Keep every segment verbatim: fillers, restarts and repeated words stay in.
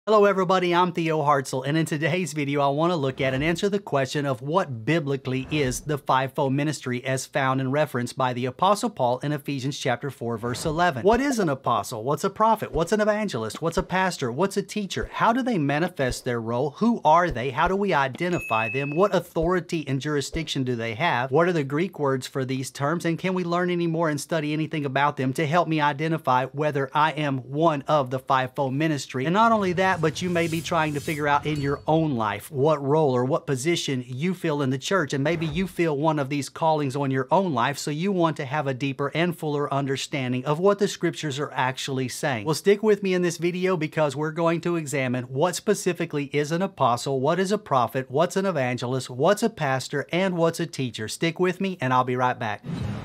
Hello everybody, I'm Theo Heartsill, and in today's video I want to look at and answer the question of what biblically is the fivefold ministry as found and referenced by the Apostle Paul in Ephesians chapter four verse eleven. What is an apostle? What's a prophet? What's an evangelist? What's a pastor? What's a teacher? How do they manifest their role? Who are they? How do we identify them? What authority and jurisdiction do they have? What are the Greek words for these terms? And can we learn any more and study anything about them to help me identify whether I am one of the fivefold ministry? And not only that, but you may be trying to figure out in your own life what role or what position you feel in the church, and maybe you feel one of these callings on your own life, so you want to have a deeper and fuller understanding of what the scriptures are actually saying. Well, stick with me in this video because we're going to examine what specifically is an apostle, what is a prophet, what's an evangelist, what's a pastor, and what's a teacher. Stick with me and I'll be right back.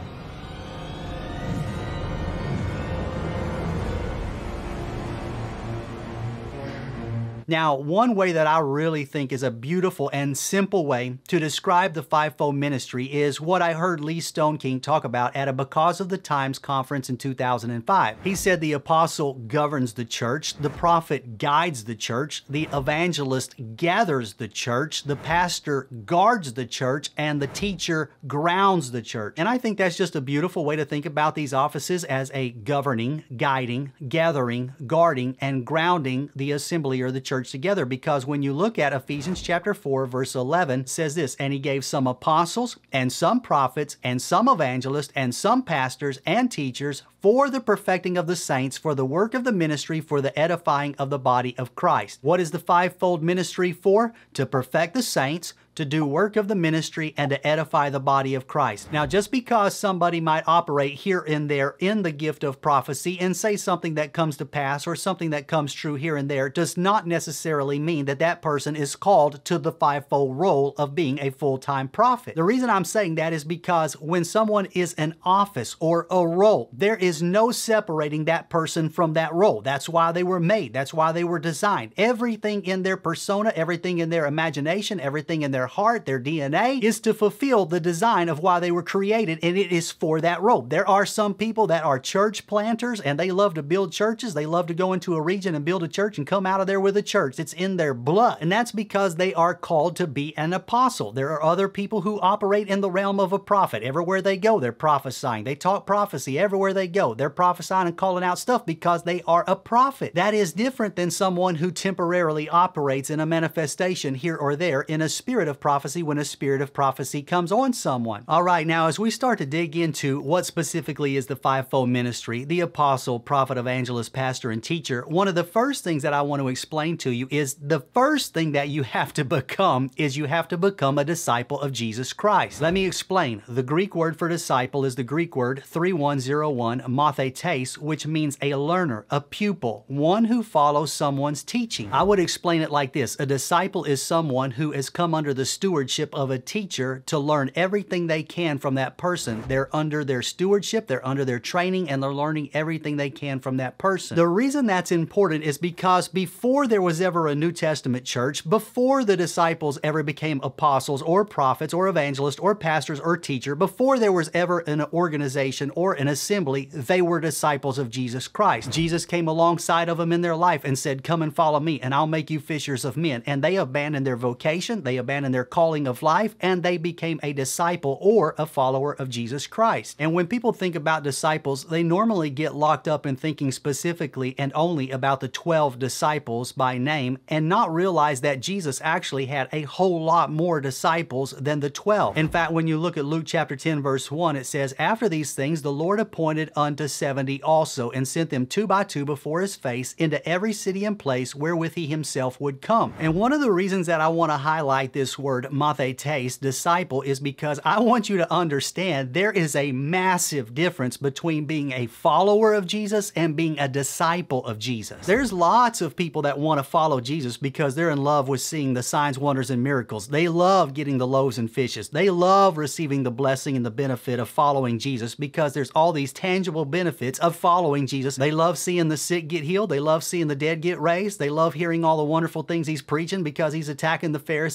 Now, one way that I really think is a beautiful and simple way to describe the fivefold ministry is what I heard Lee Stone King talk about at a Because of the Times conference in two thousand five. He said the apostle governs the church, the prophet guides the church, the evangelist gathers the church, the pastor guards the church, and the teacher grounds the church. And I think that's just a beautiful way to think about these offices as a governing, guiding, gathering, guarding, and grounding the assembly or the church together, because when you look at Ephesians chapter four verse eleven, it says this, and he gave some apostles and some prophets and some evangelists and some pastors and teachers for the perfecting of the saints, for the work of the ministry, for the edifying of the body of Christ. What is the fivefold ministry for? To perfect the saints, to do work of the ministry, and to edify the body of Christ. Now, just because somebody might operate here and there in the gift of prophecy and say something that comes to pass or something that comes true here and there does not necessarily mean that that person is called to the fivefold role of being a full-time prophet. The reason I'm saying that is because when someone is an office or a role, there is no separating that person from that role. That's why they were made. That's why they were designed. Everything in their persona, everything in their imagination, everything in their heart, their D N A is to fulfill the design of why they were created, and it is for that role. There are some people that are church planters and they love to build churches. They love to go into a region and build a church and come out of there with a church. It's in their blood, and that's because they are called to be an apostle. There are other people who operate in the realm of a prophet. Everywhere they go, they're prophesying. They talk prophecy everywhere they go. They're prophesying and calling out stuff because they are a prophet. That is different than someone who temporarily operates in a manifestation here or there in a spirit of prophecy when a spirit of prophecy comes on someone. All right, now as we start to dig into what specifically is the fivefold ministry, the apostle, prophet, evangelist, pastor, and teacher, one of the first things that I want to explain to you is the first thing that you have to become is you have to become a disciple of Jesus Christ. Let me explain. The Greek word for disciple is the Greek word three one zero one, mathetes, which means a learner, a pupil, one who follows someone's teaching. I would explain it like this. A disciple is someone who has come under the stewardship of a teacher to learn everything they can from that person. They're under their stewardship, they're under their training, and they're learning everything they can from that person. The reason that's important is because before there was ever a New Testament church, before the disciples ever became apostles or prophets or evangelists or pastors or teacher, before there was ever an organization or an assembly, they were disciples of Jesus Christ. Jesus came alongside of them in their life and said, come and follow me and I'll make you fishers of men. And they abandoned their vocation, they abandoned their calling of life, and they became a disciple or a follower of Jesus Christ. And when people think about disciples, they normally get locked up in thinking specifically and only about the twelve disciples by name and not realize that Jesus actually had a whole lot more disciples than the twelve. In fact, when you look at Luke chapter ten verse one, it says, after these things the Lord appointed unto seventy also, and sent them two by two before his face into every city and place wherewith he himself would come. And one of the reasons that I want to highlight this word mathetes, disciple, is because I want you to understand there is a massive difference between being a follower of Jesus and being a disciple of Jesus. There's lots of people that want to follow Jesus because they're in love with seeing the signs, wonders, and miracles. They love getting the loaves and fishes. They love receiving the blessing and the benefit of following Jesus because there's all these tangible benefits of following Jesus. They love seeing the sick get healed. They love seeing the dead get raised. They love hearing all the wonderful things he's preaching because he's attacking the Pharisees and the Sadducees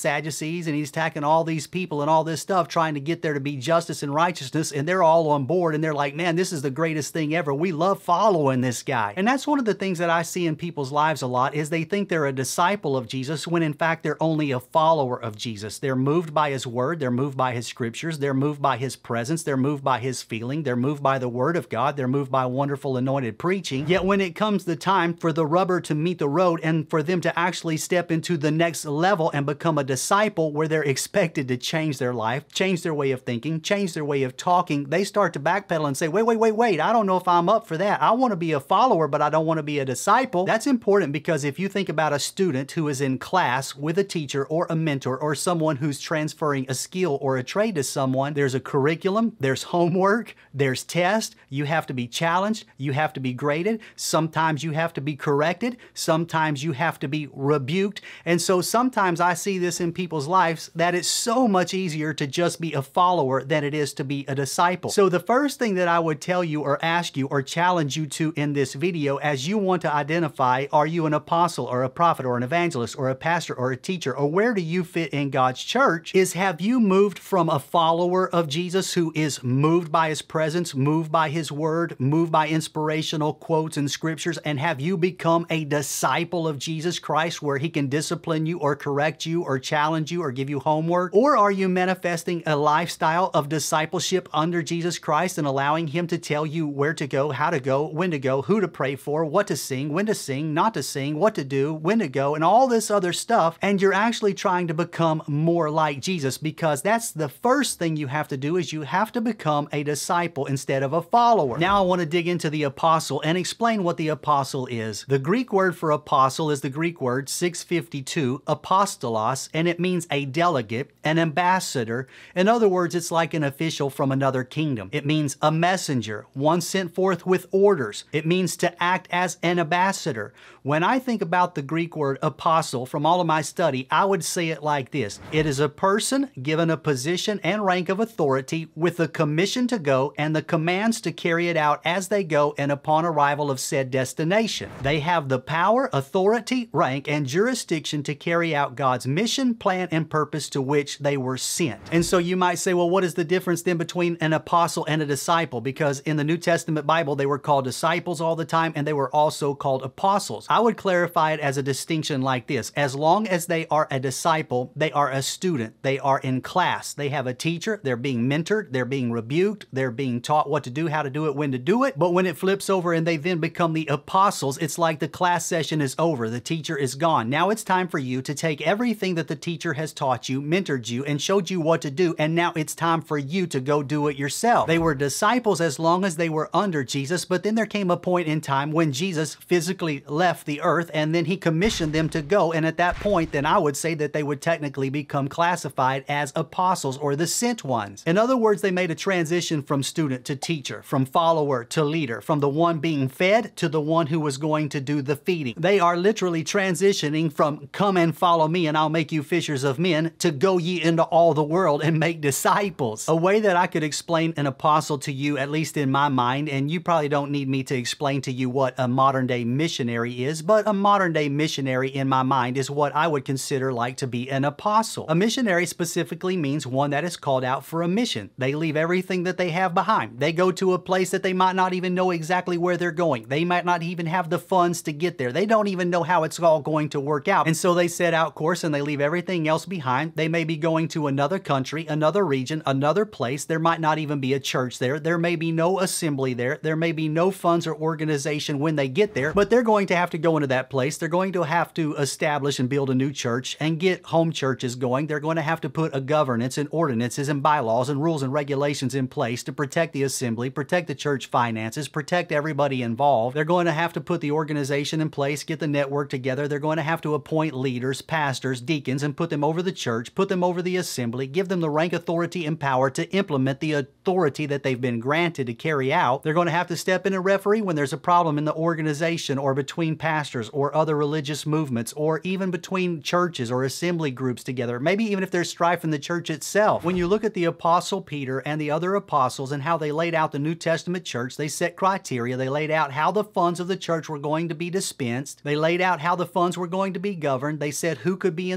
Sadducees, and he's attacking all these people and all this stuff, trying to get there to be justice and righteousness, and they're all on board, and they're like, man, this is the greatest thing ever. We love following this guy. And that's one of the things that I see in people's lives a lot, is they think they're a disciple of Jesus when in fact they're only a follower of Jesus. They're moved by his word, they're moved by his scriptures, they're moved by his presence, they're moved by his feeling, they're moved by the word of God, they're moved by wonderful anointed preaching. Yet when it comes the time for the rubber to meet the road and for them to actually step into the next level and become a disciple where they're expected to change their life, change their way of thinking, change their way of talking, they start to backpedal and say, wait, wait, wait, wait, I don't know if I'm up for that. I want to be a follower, but I don't want to be a disciple. That's important, because if you think about a student who is in class with a teacher or a mentor or someone who's transferring a skill or a trade to someone, there's a curriculum, there's homework, there's tests, you have to be challenged, you have to be graded, sometimes you have to be corrected, sometimes you have to be rebuked. And so sometimes I see this in people's lives, that it's so much easier to just be a follower than it is to be a disciple. So the first thing that I would tell you or ask you or challenge you to in this video, as you want to identify, are you an apostle or a prophet or an evangelist or a pastor or a teacher, or where do you fit in God's church, is have you moved from a follower of Jesus who is moved by his presence, moved by his word, moved by inspirational quotes and scriptures, and have you become a disciple of Jesus Christ where he can discipline you or correct you or challenge you or give you homework? Or are you manifesting a lifestyle of discipleship under Jesus Christ and allowing him to tell you where to go, how to go, when to go, who to pray for, what to sing, when to sing, not to sing, what to do, when to go, and all this other stuff, and you're actually trying to become more like Jesus? Because that's the first thing you have to do, is you have to become a disciple instead of a follower. Now I want to dig into the apostle and explain what the apostle is. The Greek word for apostle is the Greek word six fifty-two, apostolos, and it means a delegate, an ambassador. In other words, it's like an official from another kingdom. It means a messenger, one sent forth with orders. It means to act as an ambassador. When I think about the Greek word apostle from all of my study, I would say it like this. It is a person given a position and rank of authority with the commission to go and the commands to carry it out as they go and upon arrival of said destination. They have the power, authority, rank, and jurisdiction to carry out God's mission, plan, and purpose to which they were sent. And so you might say, well, what is the difference then between an apostle and a disciple? Because in the New Testament Bible, they were called disciples all the time, and they were also called apostles. I would clarify it as a distinction like this. As long as they are a disciple, they are a student. They are in class. They have a teacher. They're being mentored. They're being rebuked. They're being taught what to do, how to do it, when to do it. But when it flips over and they then become the apostles, it's like the class session is over. The teacher is gone. Now it's time for you to take everything that the teacher has taught you, mentored you, and showed you what to do, and now it's time for you to go do it yourself. They were disciples as long as they were under Jesus, but then there came a point in time when Jesus physically left the earth, and then he commissioned them to go, and at that point, then I would say that they would technically become classified as apostles or the sent ones. In other words, they made a transition from student to teacher, from follower to leader, from the one being fed to the one who was going to do the feeding. They are literally transitioning from come and follow me and I'll make you fishers of men to go ye into all the world and make disciples. A way that I could explain an apostle to you, at least in my mind, and you probably don't need me to explain to you what a modern day missionary is, but a modern day missionary in my mind is what I would consider like to be an apostle. A missionary specifically means one that is called out for a mission. They leave everything that they have behind. They go to a place that they might not even know exactly where they're going. They might not even have the funds to get there. They don't even know how it's all going to work out. And so they set out course and they leave everything else behind. They may be going to another country, another region, another place. There might not even be a church there. There may be no assembly there. There may be no funds or organization when they get there, but they're going to have to go into that place. They're going to have to establish and build a new church and get home churches going. They're going to have to put a governance and ordinances and bylaws and rules and regulations in place to protect the assembly, protect the church finances, protect everybody involved. They're going to have to put the organization in place, get the network together. They're going to have to appoint leaders, pastors, deacons, and put them over the church, put them over the assembly, give them the rank, authority, and power to implement the authority that they've been granted to carry out. They're going to have to step in and referee when there's a problem in the organization or between pastors or other religious movements or even between churches or assembly groups together, maybe even if there's strife in the church itself. When you look at the Apostle Peter and the other apostles and how they laid out the New Testament church, they set criteria. They laid out how the funds of the church were going to be dispensed. They laid out how the funds were going to be governed. They said who could be in the collection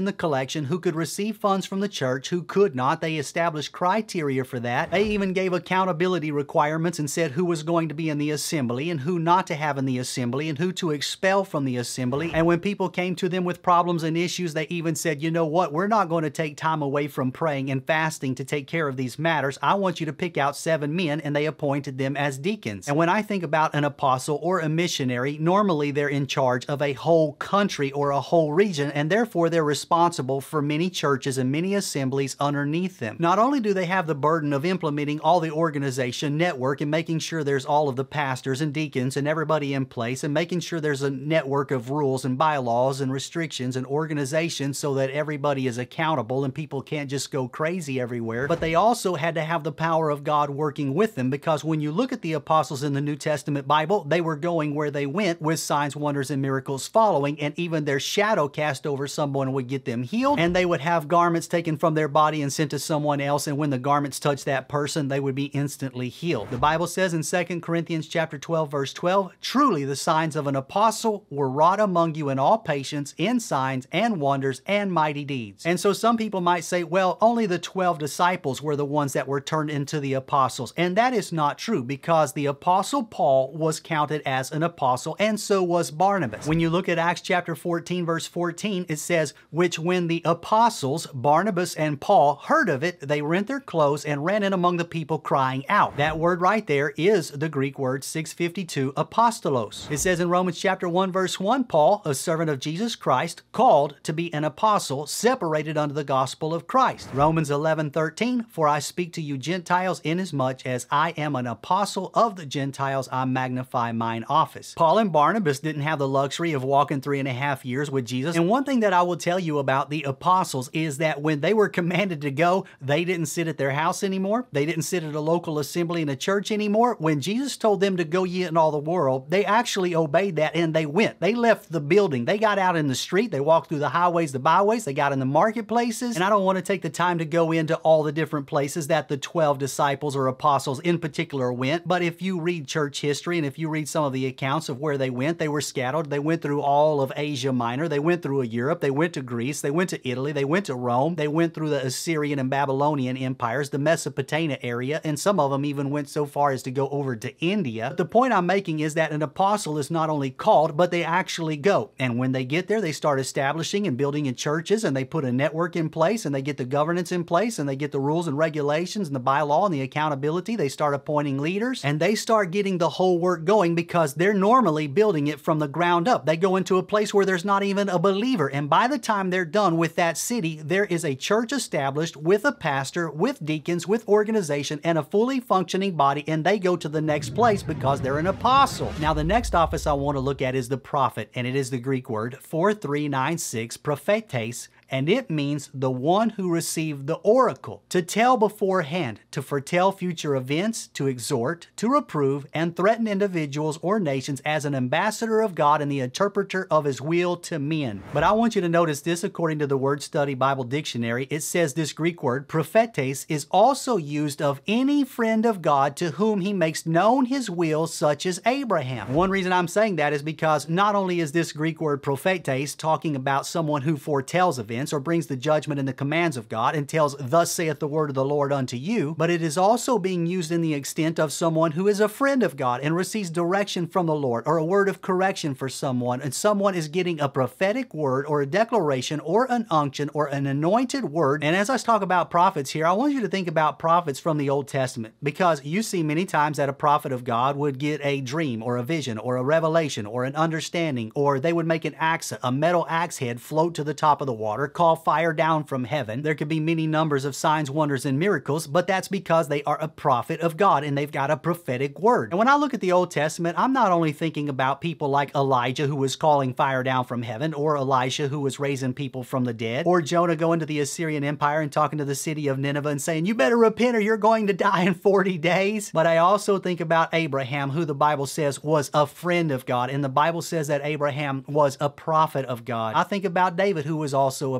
election, who could receive funds from the church, who could not. They established criteria for that. They even gave accountability requirements and said who was going to be in the assembly and who not to have in the assembly and who to expel from the assembly. And when people came to them with problems and issues, they even said, you know what, we're not going to take time away from praying and fasting to take care of these matters. I want you to pick out seven men, and they appointed them as deacons. And when I think about an apostle or a missionary, normally they're in charge of a whole country or a whole region, and therefore they're responsible for many churches and many assemblies underneath them. Not only do they have the burden of implementing all the organization network and making sure there's all of the pastors and deacons and everybody in place and making sure there's a network of rules and bylaws and restrictions and organizations so that everybody is accountable and people can't just go crazy everywhere, but they also had to have the power of God working with them, because when you look at the apostles in the New Testament Bible, they were going where they went with signs, wonders, and miracles following, and even their shadow cast over someone would get them healed, and they would have garments taken from their body and sent to someone else, and when the garments touched that person, they would be instantly healed. The Bible says in Second Corinthians chapter twelve, verse twelve, truly the signs of an apostle were wrought among you in all patience, in signs and wonders and mighty deeds. And so some people might say, well, only the twelve disciples were the ones that were turned into the apostles. And that is not true, because the apostle Paul was counted as an apostle, and so was Barnabas. When you look at Acts chapter fourteen, verse fourteen, it says, which when the apostles, Barnabas and Paul, heard of it, they rent their clothes and ran in among the people crying out. That word right there is the Greek word six fifty-two, apostolos. It says in Romans chapter one, verse one, Paul, a servant of Jesus Christ, called to be an apostle, separated unto the gospel of Christ. Romans eleven, thirteen, for I speak to you Gentiles, inasmuch as I am an apostle of the Gentiles, I magnify mine office. Paul and Barnabas didn't have the luxury of walking three and a half years with Jesus. And one thing that I will tell you about the apostles is that when they were commanded to go, they didn't sit at their house anymore. They didn't sit at a local assembly in a church anymore. When Jesus told them to go ye in all the world, they actually obeyed that and they went. They left the building. They got out in the street. They walked through the highways, the byways. They got in the marketplaces. And I don't want to take the time to go into all the different places that the twelve disciples or apostles in particular went. But if you read church history and if you read some of the accounts of where they went, they were scattered. They went through all of Asia Minor. They went through Europe. They went to Greece. They went to Italy. They went to Rome. They went through the Assyrian and Babylonian empires, the Mesopotamia area, and some of them even went so far as to go over to India. But the point I'm making is that an apostle is not only called, but they actually go. And when they get there, they start establishing and building in churches, and they put a network in place, and they get the governance in place, and they get the rules and regulations and the bylaw and the accountability. They start appointing leaders, and they start getting the whole work going, because they're normally building it from the ground up. They go into a place where there's not even a believer, and by the time they're done with that city, there is a church established with a pastor, with deacons, with organization, and a fully functioning body, and they go to the next place because they're an apostle. Now, the next office I want to look at is the prophet, and it is the Greek word four three nine six, prophetes, and it means the one who received the oracle, to tell beforehand, to foretell future events, to exhort, to reprove, and threaten individuals or nations as an ambassador of God and the interpreter of his will to men. But I want you to notice this according to the Word Study Bible Dictionary. It says this Greek word, prophetes, is also used of any friend of God to whom he makes known his will, such as Abraham. One reason I'm saying that is because not only is this Greek word prophetes talking about someone who foretells events, or brings the judgment and the commands of God and tells, thus saith the word of the Lord unto you, but it is also being used in the extent of someone who is a friend of God and receives direction from the Lord, or a word of correction for someone, and someone is getting a prophetic word or a declaration or an unction or an anointed word. And as I talk about prophets here, I want you to think about prophets from the Old Testament, because you see many times that a prophet of God would get a dream or a vision or a revelation or an understanding, or they would make an axe, a metal axe head float to the top of the water, call fire down from heaven. There could be many numbers of signs, wonders, and miracles, but that's because they are a prophet of God and they've got a prophetic word. And when I look at the Old Testament, I'm not only thinking about people like Elijah, who was calling fire down from heaven, or Elisha, who was raising people from the dead, or Jonah going to the Assyrian Empire and talking to the city of Nineveh and saying, you better repent or you're going to die in forty days. But I also think about Abraham, who the Bible says was a friend of God, and the Bible says that Abraham was a prophet of God. I think about David, who was also a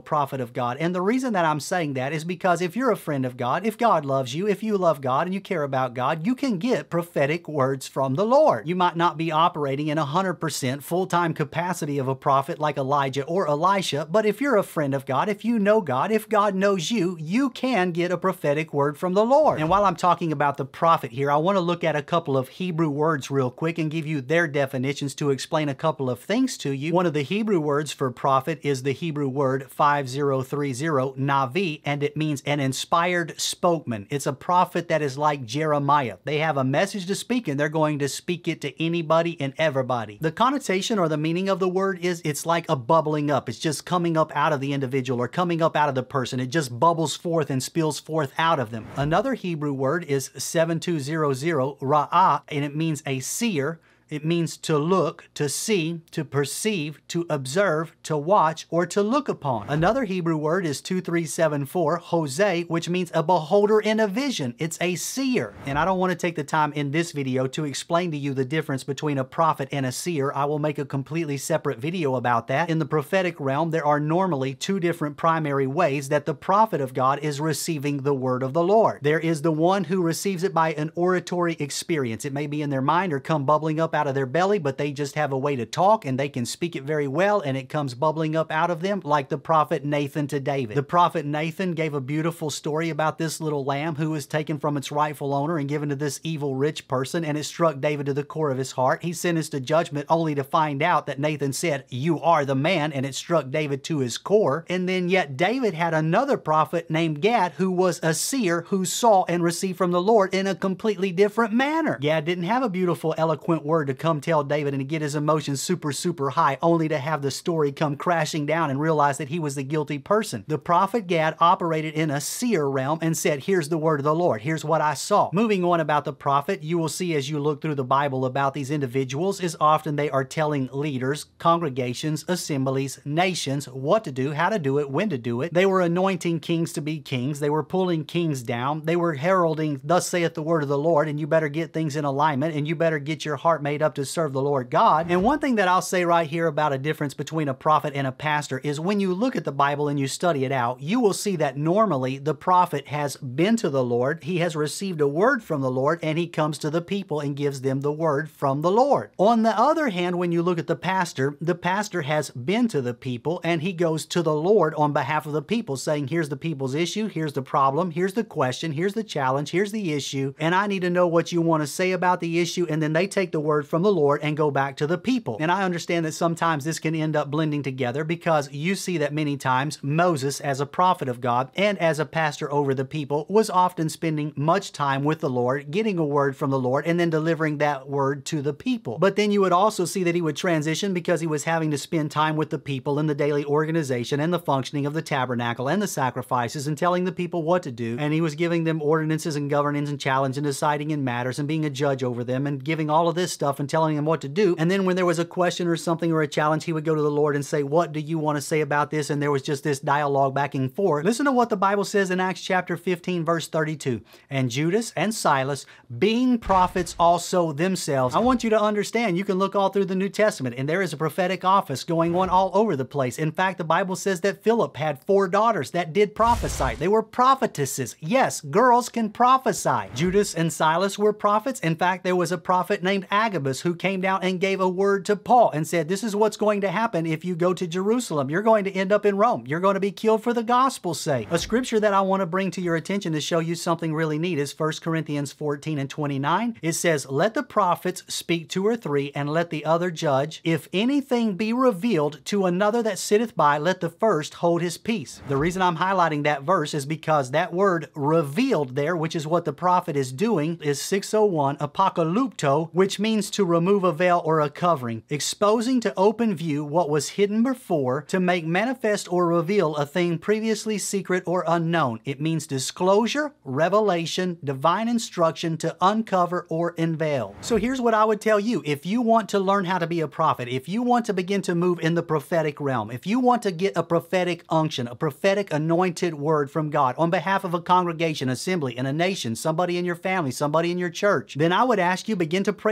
prophet of God. And the reason that I'm saying that is because if you're a friend of God, if God loves you, if you love God and you care about God, you can get prophetic words from the Lord. You might not be operating in one hundred percent full-time capacity of a prophet like Elijah or Elisha, but if you're a friend of God, if you know God, if God knows you, you can get a prophetic word from the Lord. And while I'm talking about the prophet here, I want to look at a couple of Hebrew words real quick and give you their definitions to explain a couple of things to you. One of the Hebrew words for prophet is the Hebrew word five zero three zero, navi, and it means an inspired spokesman. It's a prophet that is like Jeremiah. They have a message to speak and they're going to speak it to anybody and everybody. The connotation or the meaning of the word is it's like a bubbling up. It's just coming up out of the individual or coming up out of the person. It just bubbles forth and spills forth out of them. Another Hebrew word is seven two zero zero, ra'ah, and it means a seer. It means to look, to see, to perceive, to observe, to watch, or to look upon. Another Hebrew word is two three seven four, Hosea, which means a beholder in a vision. It's a seer. And I don't want to take the time in this video to explain to you the difference between a prophet and a seer. I will make a completely separate video about that. In the prophetic realm, there are normally two different primary ways that the prophet of God is receiving the word of the Lord. There is the one who receives it by an oratory experience. It may be in their mind or come bubbling up out of their belly, but they just have a way to talk and they can speak it very well and it comes bubbling up out of them, like the prophet Nathan to David. The prophet Nathan gave a beautiful story about this little lamb who was taken from its rightful owner and given to this evil rich person, and it struck David to the core of his heart. He sentenced to judgment only to find out that Nathan said, "You are the man," and it struck David to his core. And then yet David had another prophet named Gad who was a seer who saw and received from the Lord in a completely different manner. Gad didn't have a beautiful, eloquent word to come tell David and to get his emotions super, super high, only to have the story come crashing down and realize that he was the guilty person. The prophet Gad operated in a seer realm and said, "Here's the word of the Lord. Here's what I saw." Moving on about the prophet, you will see as you look through the Bible about these individuals is often they are telling leaders, congregations, assemblies, nations what to do, how to do it, when to do it. They were anointing kings to be kings. They were pulling kings down. They were heralding, "Thus saith the word of the Lord," and you better get things in alignment and you better get your heart made up to serve the Lord God. And one thing that I'll say right here about a difference between a prophet and a pastor is when you look at the Bible and you study it out, you will see that normally the prophet has been to the Lord, he has received a word from the Lord, and he comes to the people and gives them the word from the Lord. On the other hand, when you look at the pastor, the pastor has been to the people and he goes to the Lord on behalf of the people saying, "Here's the people's issue, here's the problem, here's the question, here's the challenge, here's the issue, and I need to know what you want to say about the issue," and then they take the word from the Lord and go back to the people. And I understand that sometimes this can end up blending together because you see that many times Moses, as a prophet of God and as a pastor over the people, was often spending much time with the Lord, getting a word from the Lord, and then delivering that word to the people. But then you would also see that he would transition because he was having to spend time with the people in the daily organization and the functioning of the tabernacle and the sacrifices and telling the people what to do. And he was giving them ordinances and governance and challenge and deciding in matters and being a judge over them and giving all of this stuff and telling them what to do. And then when there was a question or something or a challenge, he would go to the Lord and say, "What do you want to say about this?" And there was just this dialogue back and forth. Listen to what the Bible says in Acts chapter fifteen, verse thirty-two. "And Judas and Silas, being prophets also themselves." I want you to understand, you can look all through the New Testament and there is a prophetic office going on all over the place. In fact, the Bible says that Philip had four daughters that did prophesy. They were prophetesses. Yes, girls can prophesy. Judas and Silas were prophets. In fact, there was a prophet named Agabus who came down and gave a word to Paul and said, "This is what's going to happen if you go to Jerusalem. You're going to end up in Rome. You're going to be killed for the gospel's sake." A scripture that I want to bring to your attention to show you something really neat is First Corinthians fourteen and twenty-nine. It says, "Let the prophets speak two or three, and let the other judge. If anything be revealed to another that sitteth by, let the first hold his peace." The reason I'm highlighting that verse is because that word "revealed" there, which is what the prophet is doing, is six oh one apocalypto, which means to remove a veil or a covering, exposing to open view what was hidden before, to make manifest or reveal a thing previously secret or unknown. It means disclosure, revelation, divine instruction, to uncover or unveil. So here's what I would tell you. If you want to learn how to be a prophet, if you want to begin to move in the prophetic realm, if you want to get a prophetic unction, a prophetic anointed word from God on behalf of a congregation, assembly, and a nation, somebody in your family, somebody in your church, then I would ask you begin to pray for revelation.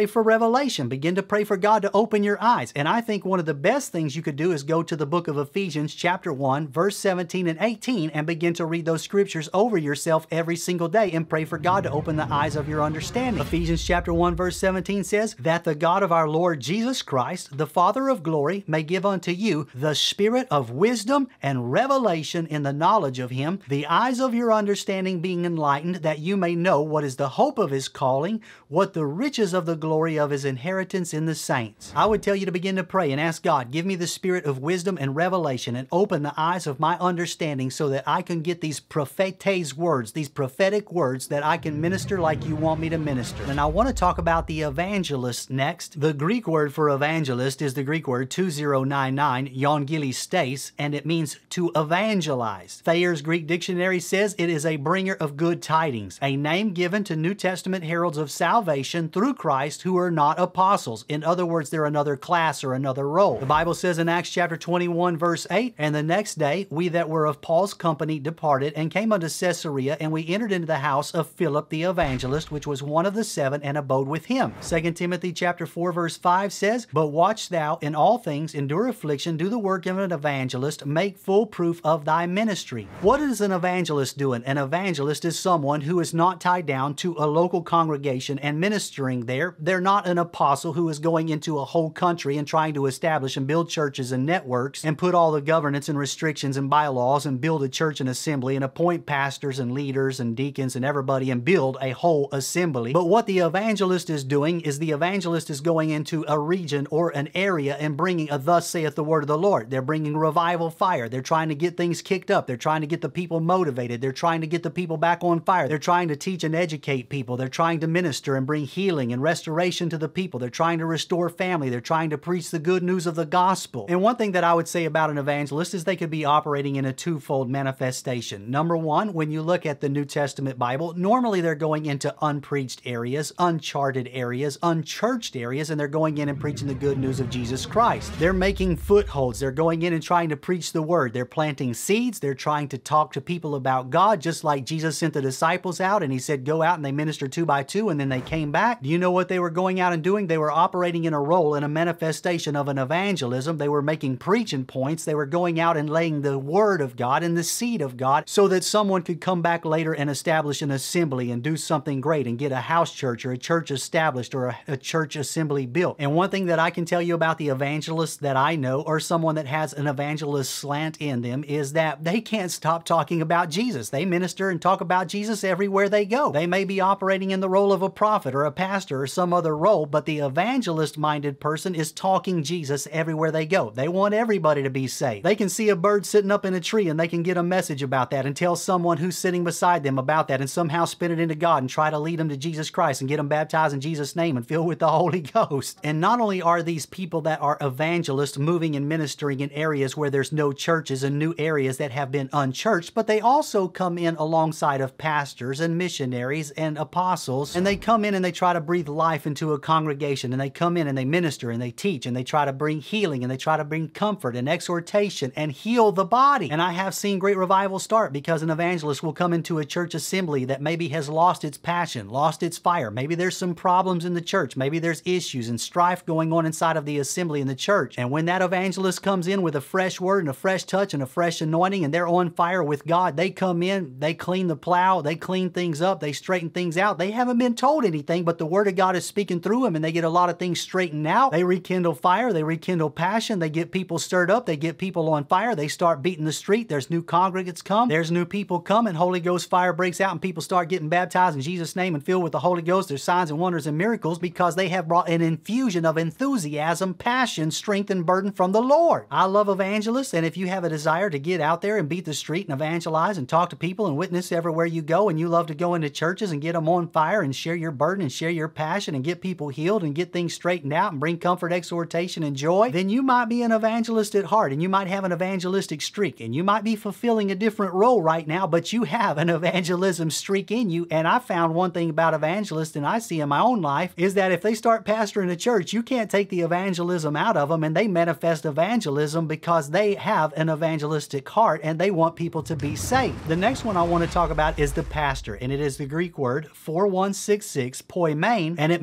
revelation. Begin to pray for God to open your eyes. And I think one of the best things you could do is go to the book of Ephesians chapter one, verse seventeen and eighteen, and begin to read those scriptures over yourself every single day and pray for God to open the eyes of your understanding. Ephesians chapter one, verse seventeen says, that the God of our Lord Jesus Christ, the Father of glory, may give unto you the spirit of wisdom and revelation in the knowledge of him, the eyes of your understanding being enlightened, that you may know what is the hope of his calling, what the riches of the glory of his inheritance in the saints. I would tell you to begin to pray and ask God, give me the spirit of wisdom and revelation and open the eyes of my understanding so that I can get these prophetes words, these prophetic words that I can minister like you want me to minister. And I want to talk about the evangelist next. The Greek word for evangelist is the Greek word two thousand ninety-nine, evangelistes, and it means to evangelize. Thayer's Greek dictionary says it is a bringer of good tidings, a name given to New Testament heralds of salvation through Christ who are not apostles. In other words, they're another class or another role. The Bible says in Acts chapter twenty-one, verse eight, and the next day we that were of Paul's company departed and came unto Caesarea, and we entered into the house of Philip the evangelist, which was one of the seven, and abode with him. Second Timothy chapter four, verse five says, but watch thou in all things, endure affliction, do the work of an evangelist, make full proof of thy ministry. What is an evangelist doing? An evangelist is someone who is not tied down to a local congregation and ministering there. They're not an apostle who is going into a whole country and trying to establish and build churches and networks and put all the governance and restrictions and bylaws and build a church and assembly and appoint pastors and leaders and deacons and everybody and build a whole assembly. But what the evangelist is doing is the evangelist is going into a region or an area and bringing a thus saith the word of the Lord. They're bringing revival fire. They're trying to get things kicked up. They're trying to get the people motivated. They're trying to get the people back on fire. They're trying to teach and educate people. They're trying to minister and bring healing and restoration to the people. They're trying to restore family. They're trying to preach the good news of the gospel. And one thing that I would say about an evangelist is they could be operating in a twofold manifestation. Number one, when you look at the New Testament Bible, normally they're going into unpreached areas, uncharted areas, unchurched areas, and they're going in and preaching the good news of Jesus Christ. They're making footholds. They're going in and trying to preach the word. They're planting seeds. They're trying to talk to people about God, just like Jesus sent the disciples out and he said, go out, and they ministered two by two, and then they came back. Do you know what they were going out and doing? They were operating in a role, in a manifestation of an evangelism. They were making preaching points. They were going out and laying the word of God and the seed of God so that someone could come back later and establish an assembly and do something great and get a house church or a church established or a, a church assembly built. And one thing that I can tell you about the evangelists that I know, or someone that has an evangelist slant in them, is that they can't stop talking about Jesus. They minister and talk about Jesus everywhere they go. They may be operating in the role of a prophet or a pastor or some other role, but the evangelist-minded person is talking Jesus everywhere they go. They want everybody to be saved. They can see a bird sitting up in a tree and they can get a message about that and tell someone who's sitting beside them about that and somehow spin it into God and try to lead them to Jesus Christ and get them baptized in Jesus' name and filled with the Holy Ghost. And not only are these people that are evangelists moving and ministering in areas where there's no churches and new areas that have been unchurched, but they also come in alongside of pastors and missionaries and apostles, and they come in and they try to breathe life into a congregation, and they come in and they minister and they teach and they try to bring healing and they try to bring comfort and exhortation and heal the body. And I have seen great revival start because an evangelist will come into a church assembly that maybe has lost its passion, lost its fire. Maybe there's some problems in the church. Maybe there's issues and strife going on inside of the assembly in the church. And when that evangelist comes in with a fresh word and a fresh touch and a fresh anointing and they're on fire with God, they come in, they clean the plow, they clean things up, they straighten things out. They haven't been told anything, but the word of God is speaking through them and they get a lot of things straightened out. They rekindle fire, they rekindle passion, they get people stirred up, they get people on fire, they start beating the street, there's new congregants come, there's new people come, and Holy Ghost fire breaks out and people start getting baptized in Jesus' name and filled with the Holy Ghost. There's signs and wonders and miracles because they have brought an infusion of enthusiasm, passion, strength, and burden from the Lord. I love evangelists, and if you have a desire to get out there and beat the street and evangelize and talk to people and witness everywhere you go, and you love to go into churches and get them on fire and share your burden and share your passion and get people healed and get things straightened out and bring comfort, exhortation, and joy, then you might be an evangelist at heart and you might have an evangelistic streak and you might be fulfilling a different role right now, but you have an evangelism streak in you. And I found one thing about evangelists, and I see in my own life, is that if they start pastoring a church, you can't take the evangelism out of them, and they manifest evangelism because they have an evangelistic heart and they want people to be saved. The next one I want to talk about is the pastor, and it is the Greek word four one six six, poimen, and it means a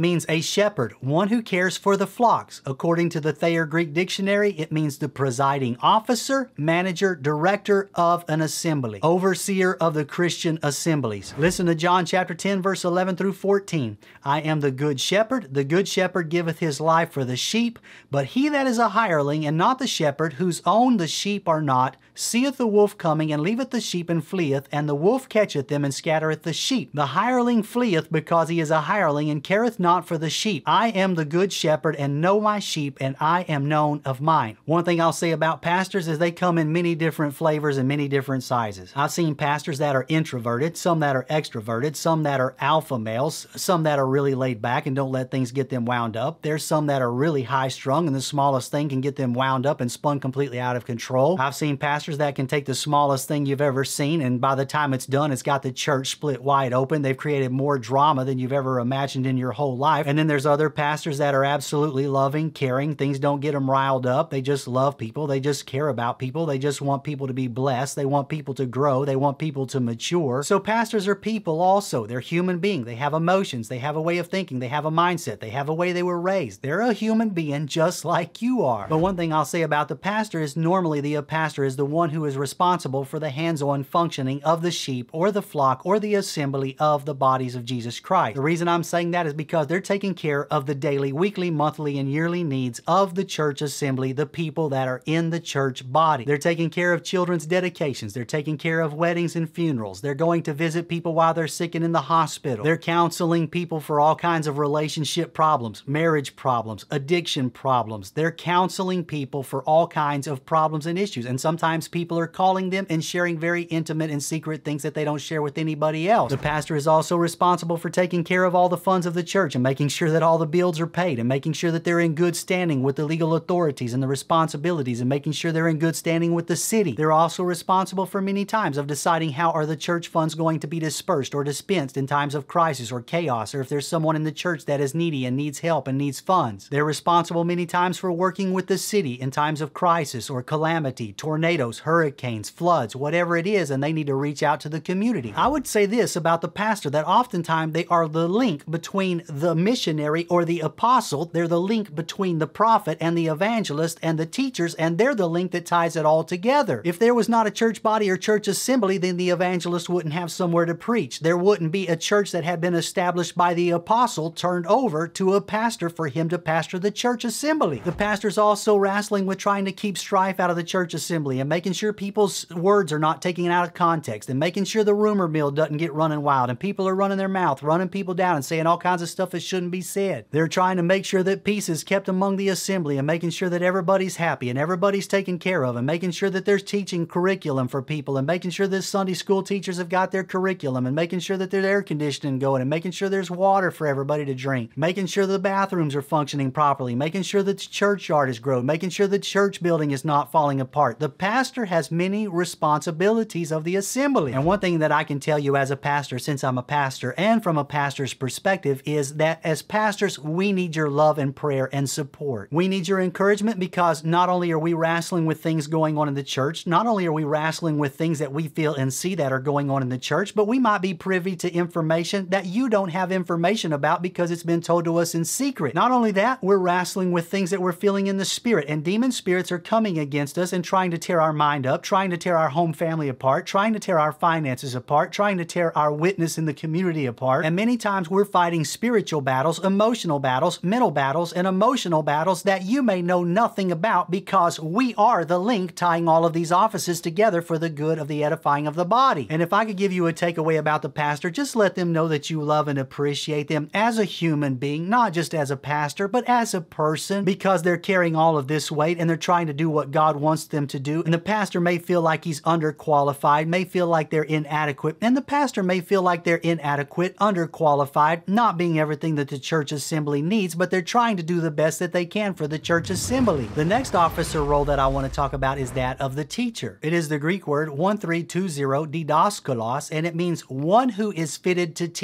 shepherd, one who cares for the flocks. According to the Thayer Greek Dictionary, it means the presiding officer, manager, director of an assembly, overseer of the Christian assemblies. Listen to John chapter ten, verse eleven through fourteen. I am the good shepherd. The good shepherd giveth his life for the sheep. But he that is a hireling, and not the shepherd, whose own the sheep are not, seeth the wolf coming, and leaveth the sheep, and fleeth, and the wolf catcheth them, and scattereth the sheep. The hireling fleeth, because he is a hireling, and careth not for the sheep. I am the good shepherd, and know my sheep, and I am known of mine. One thing I'll say about pastors is they come in many different flavors and many different sizes. I've seen pastors that are introverted, some that are extroverted, some that are alpha males, some that are really laid back and don't let things get them wound up. There's some that are really high-strung, and the smallest thing can get them wound up and spun completely out of control. I've seen pastors that can take the smallest thing you've ever seen, and by the time it's done, it's got the church split wide open. They've created more drama than you've ever imagined in your whole life. And then there's other pastors that are absolutely loving, caring. Things don't get them riled up. They just love people. They just care about people. They just want people to be blessed. They want people to grow. They want people to mature. So pastors are people also. They're human beings. They have emotions. They have a way of thinking. They have a mindset. They have a way they were raised. They're a human being just like you are. But one thing I'll say about the pastor is normally the pastor is the one who is responsible for the hands-on functioning of the sheep or the flock or the assembly of the bodies of Jesus Christ. The reason I'm saying that is because they're taking care of the daily, weekly, monthly, and yearly needs of the church assembly, the people that are in the church body. They're taking care of children's dedications. They're taking care of weddings and funerals. They're going to visit people while they're sick and in the hospital. They're counseling people for all kinds of relationship problems, marriage problems, addiction problems. They're counseling people for all kinds of problems and issues. And sometimes people are calling them and sharing very intimate and secret things that they don't share with anybody else. The pastor is also responsible for taking care of all the funds of the church and making sure that all the bills are paid and making sure that they're in good standing with the legal authorities and the responsibilities and making sure they're in good standing with the city. They're also responsible for many times of deciding how are the church funds going to be dispersed or dispensed in times of crisis or chaos, or if there's someone in the church that is needy and needs help and needs funds. They're responsible many times for working with the city in times of crisis or calamity, tornadoes, hurricanes, floods, whatever it is, and they need to reach out to the community. I would say this about the pastor, that oftentimes they are the link between the missionary or the apostle. They're the link between the prophet and the evangelist and the teachers, and they're the link that ties it all together. If there was not a church body or church assembly, then the evangelist wouldn't have somewhere to preach. There wouldn't be a church that had been established by the apostle turned over to a pastor for him to pastor the church assembly. The pastor's also wrestling with trying to keep strife out of the church assembly and making sure people's words are not taken out of context and making sure the rumor mill doesn't get running wild and people are running their mouth, running people down and saying all kinds of stuff that shouldn't be said. They're trying to make sure that peace is kept among the assembly and making sure that everybody's happy and everybody's taken care of and making sure that there's teaching curriculum for people and making sure that Sunday school teachers have got their curriculum and making sure that there's air conditioning going and making sure there's water for everybody to drink, making sure the bathrooms are functioning properly, making sure that the churchyard is grown, making sure the church building is not falling apart. The pastor has many responsibilities of the assembly. And one thing that I can tell you as a pastor, since I'm a pastor and from a pastor's perspective, is that as pastors, we need your love and prayer and support. We need your encouragement because not only are we wrestling with things going on in the church, not only are we wrestling with things that we feel and see that are going on in the church, but we might be privy to information that you don't have information about because it's been told to us in secret. Not only that, we're wrestling with things that we're feeling in the spirit, and demon spirits are coming against us and trying to tear our mind up, trying to tear our home family apart, trying to tear our finances apart, trying to tear our witness in the community apart. And many times we're fighting spiritual battles, emotional battles, mental battles, and emotional battles that you may know nothing about because we are the link tying all of these offices together for the good of the edifying of the body. And if I could give you a takeaway about the pastor, just let them know that you love and appreciate them as a human being, not just as a pastor, but as a person, because they're carrying all of this weight and they're trying to do what God wants them to do. And the pastor may feel like he's underqualified, may feel like they're inadequate, and the pastor may feel like they're inadequate, underqualified, not being everything that the church assembly needs, but they're trying to do the best that they can for the church assembly. The next officer role that I want to talk about is that of the teacher. It is the Greek word one three two zero, didaskalos, and it means one who is fitted to teach.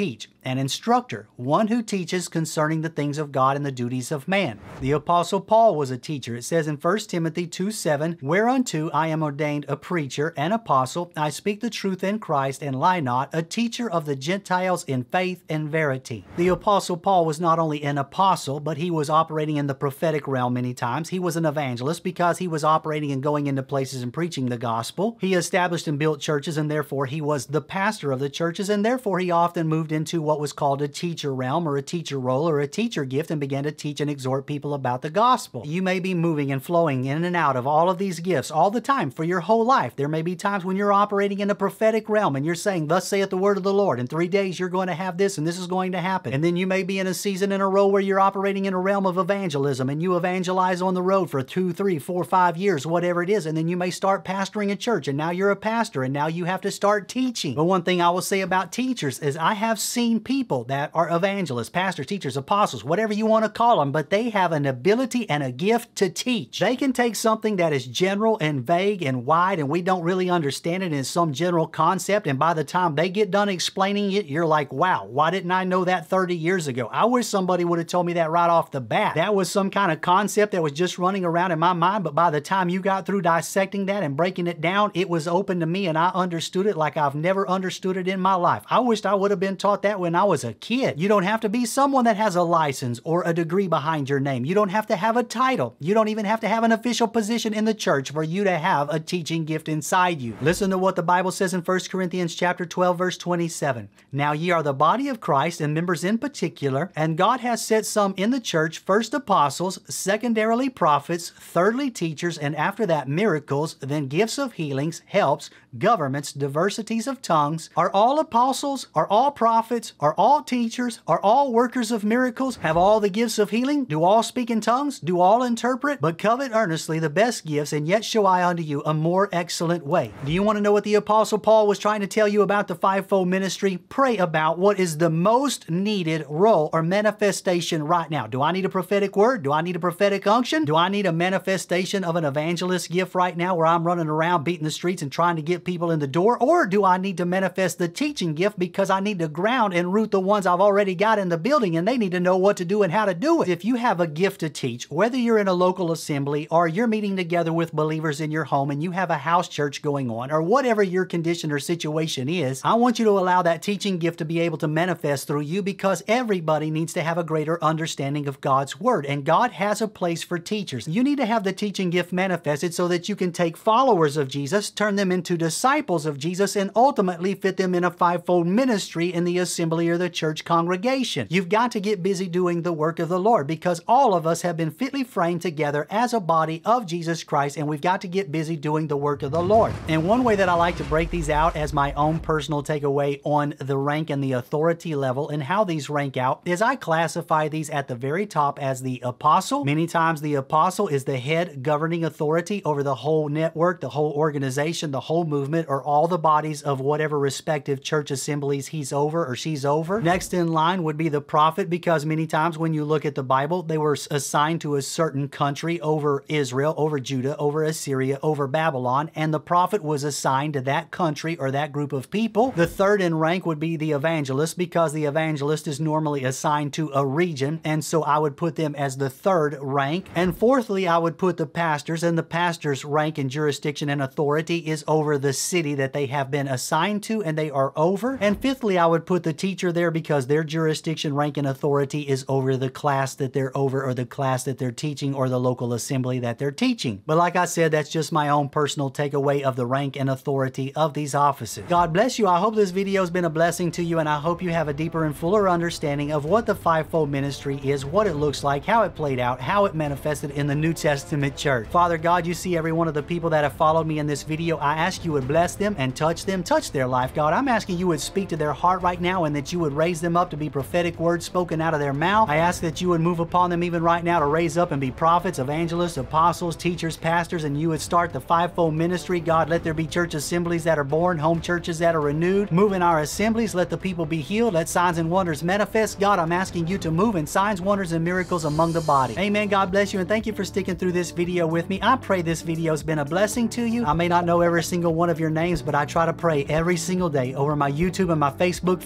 an instructor, one who teaches concerning the things of God and the duties of man. The Apostle Paul was a teacher. It says in First Timothy two seven, "Whereunto I am ordained a preacher, an apostle, I speak the truth in Christ, and lie not, a teacher of the Gentiles in faith and verity." The Apostle Paul was not only an apostle, but he was operating in the prophetic realm many times. He was an evangelist because he was operating and going into places and preaching the gospel. He established and built churches, and therefore he was the pastor of the churches, and therefore he often moved into what was called a teacher realm or a teacher role or a teacher gift and began to teach and exhort people about the gospel. You may be moving and flowing in and out of all of these gifts all the time for your whole life. There may be times when you're operating in a prophetic realm and you're saying, "Thus saith the word of the Lord. In three days you're going to have this and this is going to happen." And then you may be in a season in a row where you're operating in a realm of evangelism and you evangelize on the road for two, three, four, five years, whatever it is. And then you may start pastoring a church and now you're a pastor and now you have to start teaching. But one thing I will say about teachers is I have seen people that are evangelists, pastors, teachers, apostles, whatever you want to call them, but they have an ability and a gift to teach. They can take something that is general and vague and wide and we don't really understand it in some general concept, and by the time they get done explaining it, you're like, wow, why didn't I know that thirty years ago? I wish somebody would have told me that right off the bat. That was some kind of concept that was just running around in my mind, but by the time you got through dissecting that and breaking it down, it was open to me and I understood it like I've never understood it in my life. I wished I would have been taught that when I was a kid. You don't have to be someone that has a license or a degree behind your name. You don't have to have a title. You don't even have to have an official position in the church for you to have a teaching gift inside you. Listen to what the Bible says in First Corinthians chapter twelve, verse twenty-seven. "Now ye are the body of Christ, and members in particular, and God has set some in the church, first apostles, secondarily prophets, thirdly teachers, and after that miracles, then gifts of healings, helps, governments, diversities of tongues. Are all apostles? Are all prophets? Are all teachers? Are all workers of miracles? Have all the gifts of healing? Do all speak in tongues? Do all interpret? But covet earnestly the best gifts, and yet show I unto you a more excellent way." Do you want to know what the Apostle Paul was trying to tell you about the fivefold ministry? Pray about what is the most needed role or manifestation right now. Do I need a prophetic word? Do I need a prophetic unction? Do I need a manifestation of an evangelist gift right now where I'm running around beating the streets and trying to get people in the door? Or do I need to manifest the teaching gift because I need to ground and root the ones I've already got in the building and they need to know what to do and how to do it? If you have a gift to teach, whether you're in a local assembly or you're meeting together with believers in your home and you have a house church going on or whatever your condition or situation is, I want you to allow that teaching gift to be able to manifest through you because everybody needs to have a greater understanding of God's Word, and God has a place for teachers. You need to have the teaching gift manifested so that you can take followers of Jesus, turn them into disciples of Jesus, and ultimately fit them in a fivefold ministry in the assembly or the church congregation. You've got to get busy doing the work of the Lord because all of us have been fitly framed together as a body of Jesus Christ, and we've got to get busy doing the work of the Lord. And one way that I like to break these out as my own personal takeaway on the rank and the authority level and how these rank out is I classify these at the very top as the apostle. Many times the apostle is the head governing authority over the whole network, the whole organization, the whole movement, or all the bodies of whatever respective church assemblies he's over or she's over. Next in line would be the prophet, because many times when you look at the Bible, they were assigned to a certain country over Israel, over Judah, over Assyria, over Babylon, and the prophet was assigned to that country or that group of people. The third in rank would be the evangelist, because the evangelist is normally assigned to a region, and so I would put them as the third rank. And fourthly, I would put the pastors, and the pastor's rank and jurisdiction and authority is over the city that they have been assigned to and they are over. And fifthly, I would put the teacher there because their jurisdiction, rank, and authority is over the class that they're over or the class that they're teaching or the local assembly that they're teaching. But like I said, that's just my own personal takeaway of the rank and authority of these offices. God bless you. I hope this video has been a blessing to you, and I hope you have a deeper and fuller understanding of what the fivefold ministry is, what it looks like, how it played out, how it manifested in the New Testament church. Father God, you see every one of the people that have followed me in this video. I ask you would bless them and touch them, touch their life, God. I'm asking you would speak to their heart right now and that you would raise them up to be prophetic words spoken out of their mouth. I ask that you would move upon them even right now to raise up and be prophets, evangelists, apostles, teachers, pastors, and you would start the fivefold ministry. God, let there be church assemblies that are born, home churches that are renewed. Move in our assemblies. Let the people be healed. Let signs and wonders manifest. God, I'm asking you to move in signs, wonders, and miracles among the body. Amen. God bless you, and thank you for sticking through this video with me. I pray this video has been a blessing to you. I may not know every single one of your names, but I try to pray every single day over my YouTube and my Facebook families, and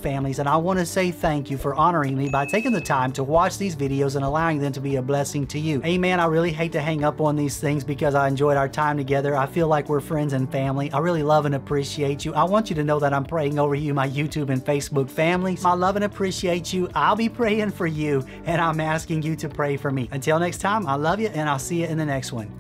I want to say thank you for honoring me by taking the time to watch these videos and allowing them to be a blessing to you. Amen. I really hate to hang up on these things because I enjoyed our time together. I feel like we're friends and family. I really love and appreciate you. I want you to know that I'm praying over you, my YouTube and Facebook families. I love and appreciate you. I'll be praying for you, and I'm asking you to pray for me. Until next time, I love you, and I'll see you in the next one.